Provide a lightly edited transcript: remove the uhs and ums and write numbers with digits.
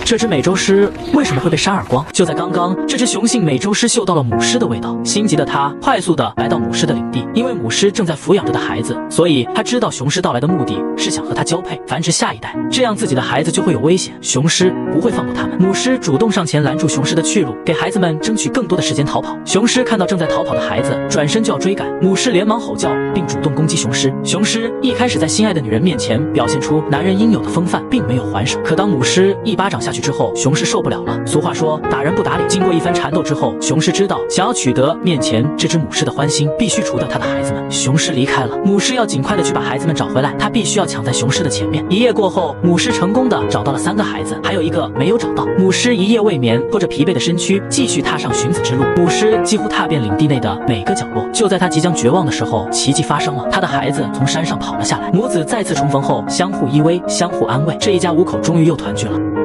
这只美洲狮为什么会被扇耳光？就在刚刚，这只雄性美洲狮嗅到了母狮的味道，心急的它快速的来到母狮的领地，因为母狮正在抚养着的孩子，所以它知道雄狮到来的目的是想和它交配，繁殖下一代，这样自己的孩子就会有危险，雄狮不会放过他们。母狮主动上前拦住雄狮的去路，给孩子们争取更多的时间逃跑。雄狮看到正在逃跑的孩子，转身就要追赶，母狮连忙吼叫，并主动攻击雄狮。雄狮一开始在心爱的女人面前表现出男人应有的风范，并没有还手。可当母狮一巴掌下去之后，雄狮受不了了。俗话说，打人不打脸。经过一番缠斗之后，雄狮知道，想要取得面前这只母狮的欢心，必须除掉他的孩子们。雄狮离开了，母狮要尽快的去把孩子们找回来，他必须要抢在雄狮的前面。一夜过后，母狮成功的找到了3个孩子，还有1个没有找到。母狮一夜未眠，拖着疲惫的身躯，继续踏上寻子之路。母狮几乎踏遍领地内的每个角落。就在他即将绝望的时候，奇迹发生了，他的孩子从山上跑了下来。母子再次重逢后，相互依偎，相互安慰，这一家5口终于又团聚了。